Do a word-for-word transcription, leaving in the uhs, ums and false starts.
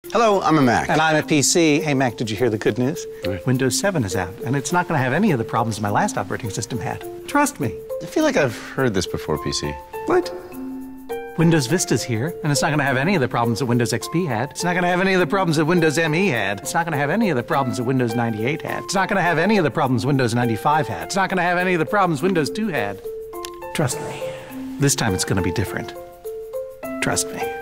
Hello, I'm a Mac. And I'm a P C. Hey, Mac, did you hear the good news? Right. Windows seven is out, and it's not going to have any of the problems my last operating system had. Trust me. I feel like I've heard this before, P C. What? Windows Vista's here, and it's not going to have any of the problems that Windows X P had. It's not going to have any of the problems that Windows M E had. It's not going to have any of the problems that Windows ninety-eight had. It's not going to have any of the problems Windows ninety-five had. It's not going to have any of the problems Windows two had. Trust me. This time it's going to be different. Trust me.